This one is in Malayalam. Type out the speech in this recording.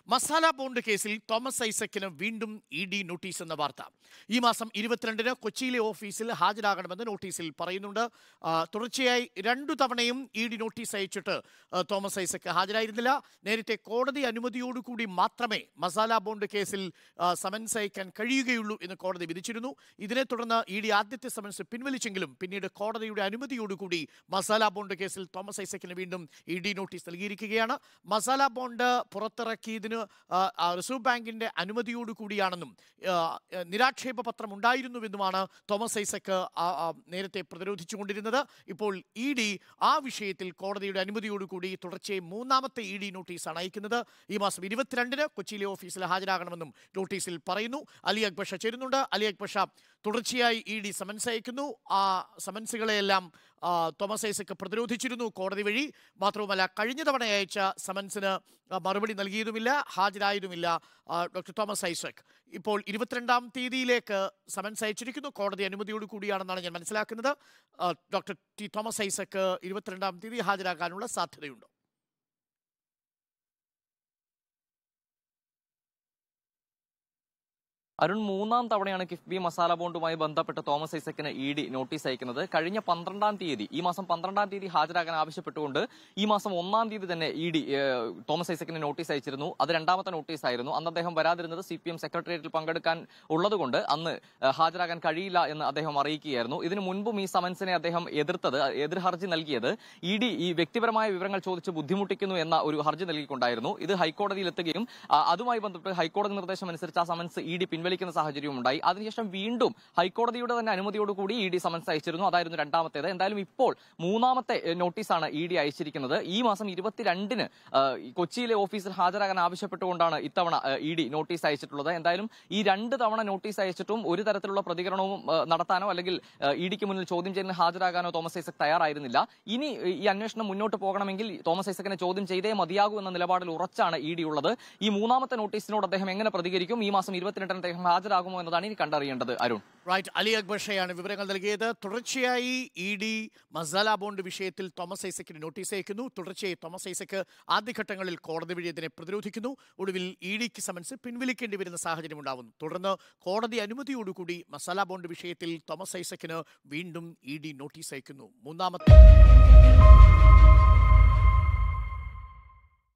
മസാല ബോണ്ട് കേസിൽ തോമസ് ഐസക്കിന് വീണ്ടും ഇ.ഡി. നോട്ടീസ് എന്ന വാർത്ത. ഈ മാസം 22-ന് കൊച്ചിയിലെ ഓഫീസിൽ ഹാജരാകണമെന്ന് നോട്ടീസിൽ പറയുന്നുണ്ട്. തുടർച്ചയായി 2 തവണയും ഇ.ഡി. നോട്ടീസ് അയച്ചിട്ട് തോമസ് ഐസക്ക് ഹാജരായിരുന്നില്ല. നേരത്തെ കോടതി അനുമതിയോടുകൂടി മാത്രമേ മസാല ബോണ്ട് കേസിൽ സമൻസ് അയക്കാൻ കഴിയുകയുള്ളൂ എന്ന് കോടതി വിധിച്ചിരുന്നു. ഇതിനെ തുടർന്ന് ഇ.ഡി. ആദ്യത്തെ സമൻസ് പിൻവലിച്ചെങ്കിലും പിന്നീട് കോടതിയുടെ അനുമതിയോടുകൂടി മസാല ബോണ്ട് കേസിൽ തോമസ് ഐസക്കിന് വീണ്ടും ഇ.ഡി. നോട്ടീസ് നൽകിയിരിക്കുകയാണ്. മസാല ബോണ്ട് പുറത്തിറക്കിയതിന് റിസർവ് ബാങ്കിന്റെ അനുമതിയോടുകൂടിയാണെന്നും നിരാക്ഷേപ പത്രം ഉണ്ടായിരുന്നുവെന്നുമാണ് തോമസ് ഐസക്ക് നേരത്തെ പ്രതിരോധിച്ചുകൊണ്ടിരുന്നത്. ഇപ്പോൾ ഇ.ഡി. ആ വിഷയത്തിൽ കോടതിയുടെ അനുമതിയോടുകൂടി തുടർച്ചയായി 3ാമത്തെ ഇ.ഡി. നോട്ടീസാണ് അയക്കുന്നത്. ഈ മാസം 22-ന് കൊച്ചിയിലെ ഓഫീസിൽ ഹാജരാകണമെന്നും നോട്ടീസിൽ പറയുന്നു. അലി അക്ബർ ഷാ ചേരുന്നുണ്ട്. അലി അക്ബർ ഷാ, തുടർച്ചയായി ഇ.ഡി. സമൻസ് അയക്കുന്നു. ആ സമൻസുകളെയെല്ലാം തോമസ് ഐസക്ക് പ്രതിരോധിച്ചിരുന്നു കോടതി വഴി. മാത്രവുമല്ല, കഴിഞ്ഞ തവണ അയച്ച സമൻസിന് മറുപടി നൽകിയതുമില്ല, ഹാജരായതുമില്ല ഡോക്ടർ തോമസ് ഐസക്. ഇപ്പോൾ 22-ാം തീയതിയിലേക്ക് സമൻസ് അയച്ചിരിക്കുന്നു. കോടതി അനുമതിയോട് കൂടിയാണെന്നാണ് ഞാൻ മനസ്സിലാക്കുന്നത്. ഡോക്ടർ തോമസ് ഐസക് 22-ാം തീയതി ഹാജരാകാനുള്ള സാധ്യതയുണ്ടോ? അരുൺ, 3ാം തവണയാണ് കിഫ്ബി മസാല ബോണ്ടുമായി ബന്ധപ്പെട്ട് തോമസ് ഐസക്കിന് ഇ.ഡി. നോട്ടീസ് അയക്കുന്നത്. കഴിഞ്ഞ 12-ാം തീയതി, ഈ മാസം 12-ാം തീയതി ഹാജരാകാൻ ആവശ്യപ്പെട്ടുകൊണ്ട് ഈ മാസം 1-ാം തീയതി തന്നെ ഇ.ഡി. തോമസ് ഐസക്കിന് നോട്ടീസ് അയച്ചിരുന്നു. അത് 2ാമത്തെ നോട്ടീസ് ആയിരുന്നു. അന്ന് അദ്ദേഹം വരാതിരുന്നത് CPM സെക്രട്ടേറിയറ്റിൽ പങ്കെടുക്കാൻ ഉള്ളതുകൊണ്ട് അന്ന് ഹാജരാകാൻ കഴിയില്ല എന്ന് അദ്ദേഹം അറിയിക്കുകയായിരുന്നു. ഇതിനു മുൻപും ഈ സമൻസിനെ അദ്ദേഹം എതിർ ഹർജി നൽകിയത് ഇ.ഡി. ഈ വ്യക്തിപരമായ വിവരങ്ങൾ ചോദിച്ച് ബുദ്ധിമുട്ടിക്കുന്നു എന്ന ഒരു ഹർജി നൽകിക്കൊണ്ടായിരുന്നു. ഇത് ഹൈക്കോടതിയിലെത്തുകയും അതുമായി ബന്ധപ്പെട്ട് ഹൈക്കോടതി നിർദ്ദേശം അനുസരിച്ച് ആ സമൻസ് ഇ.ഡി. പിൻവലിക്കുന്ന സാഹചര്യം ഉണ്ടായി. അതിനുശേഷം വീണ്ടും ഹൈക്കോടതിയുടെ തന്നെ അനുമതിയോടുകൂടി ഇ.ഡി. സമൻസ് അയച്ചിരുന്നു. അതായിരുന്നു 2ാമത്തേത്. എന്തായാലും ഇപ്പോൾ 3ാമത്തെ നോട്ടീസാണ് ഇ.ഡി. അയച്ചിരിക്കുന്നത്. ഈ മാസം 22-ന് കൊച്ചിയിലെ ഓഫീസിൽ ഹാജരാകാൻ ആവശ്യപ്പെട്ടുകൊണ്ടാണ് ഇത്തവണ ഇ.ഡി. നോട്ടീസ് അയച്ചിട്ടുള്ളത്. എന്തായാലും ഈ 2 തവണ നോട്ടീസ് അയച്ചിട്ടും ഒരു തരത്തിലുള്ള പ്രതികരണവും നടത്താനോ അല്ലെങ്കിൽ ഇ.ഡിക്ക് മുന്നിൽ ചോദ്യം ചെയ്യുന്നതിന് ഹാജരാകാനോ തോമസ് ഐസക് തയ്യാറായിരുന്നില്ല. ഇനി ഈ അന്വേഷണം മുന്നോട്ട് പോകണമെങ്കിൽ തോമസ് ഐസക്കിനെ ചോദ്യം ചെയ്തേ മതിയാകൂ എന്ന നിലപാടിൽ ഉറച്ചാണ് ഇ.ഡി. ഉള്ളത്. ഈ 3ാമത്തെ നോട്ടീസിനോട് അദ്ദേഹം എങ്ങനെ പ്രതികരിക്കും, ഈ മാസം 22-ന് അദ്ദേഹം ഹാജരാകുമോ എന്നതാണ് ഇനി കണ്ടറിയേണ്ടത്. അരുൺ, റൈറ്റ്. അലി അക്ബർ ഷായാണ് വിവരങ്ങൾ നൽകിയത്. തുടർച്ചയായി ഇ.ഡി. മസാല ബോണ്ട് വിഷയത്തിൽ തോമസ് ഐസക്കിന് നോട്ടീസ് അയക്കുന്നു. തുടർച്ചയായി തോമസ് ഐസക്ക് ആദ്യഘട്ടങ്ങളിൽ കോടതി വഴി ഇതിനെ പ്രതിരോധിക്കുന്നു. ഒടുവിൽ ഇ.ഡിക്ക് സമൻസ് പിൻവലിക്കേണ്ടി വരുന്ന സാഹചര്യം ഉണ്ടാവുന്നു. തുടർന്ന് കോടതി അനുമതിയോടുകൂടി മസാല ബോണ്ട് വിഷയത്തിൽ തോമസ് ഐസക്കിന് വീണ്ടും ഇ.ഡി. നോട്ടീസ് അയക്കുന്നു. 3ാമത്തെ